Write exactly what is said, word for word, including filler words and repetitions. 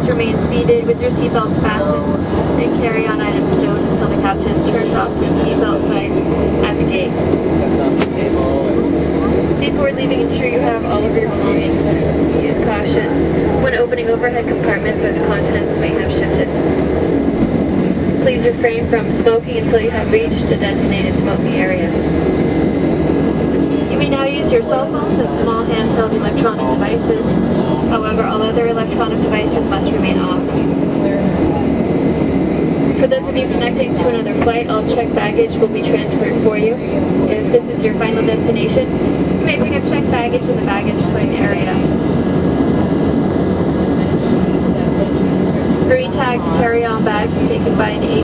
Please remain seated with your seatbelts fastened and carry on items stowed until the captain turns off the seatbelt sign at the gate. Before leaving, ensure you have all of your belongings. Use caution when opening overhead compartments as contents may have shifted. Please refrain from smoking until you have reached a designated smoking area. You may now use your cell phones and small handheld electronic devices. However, all other electronic devices must remain off. For those of you connecting to another flight, all checked baggage will be transferred for you. If this is your final destination, you may pick up checked baggage in the baggage claim area. For E-tags, carry-on bags taken by an